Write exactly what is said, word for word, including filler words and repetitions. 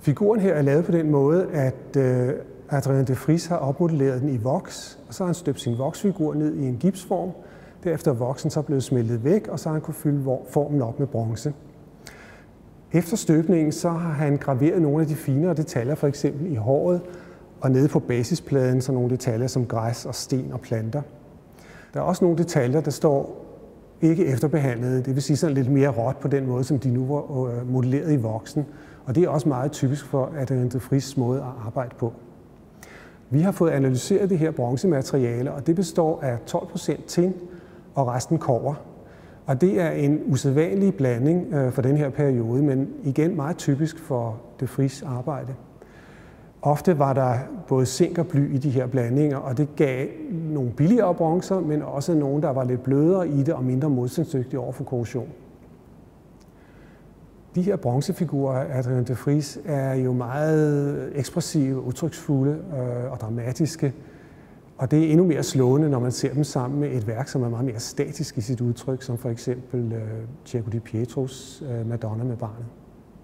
Figuren her er lavet på den måde, at øh, Adrien de Vries har opmodelleret den i voks, og så har han støbt sin voksfigur ned i en gipsform. Derefter er voksen så blevet smeltet væk, og så har han kunne fylde formen op med bronze. Efter støbningen så har han graveret nogle af de finere detaljer, for eksempel i håret, og nede på basispladen så nogle detaljer som græs og sten og planter. Der er også nogle detaljer, der står ikke efterbehandlede, det vil sige sådan lidt mere råt på den måde, som de nu var modelleret i voksen. Og det er også meget typisk for Adrien de Vries' måde at arbejde på. Vi har fået analyseret det her bronzemateriale, og det består af tolv procent tin og resten kobber. Og det er en usædvanlig blanding for den her periode, men igen meget typisk for de Vries' arbejde. Ofte var der både zink og bly i de her blandinger, og det gav nogle billigere bronzer, men også nogle, der var lidt blødere i det og mindre modstandsdygtige over for korrosion. De her bronzefigurer af Adrien de Vries er jo meget ekspressive, udtryksfulde og dramatiske. Og det er endnu mere slående, når man ser dem sammen med et værk, som er meget mere statisk i sit udtryk, som for eksempel Ciriaco di Pietros Madonna med barnet.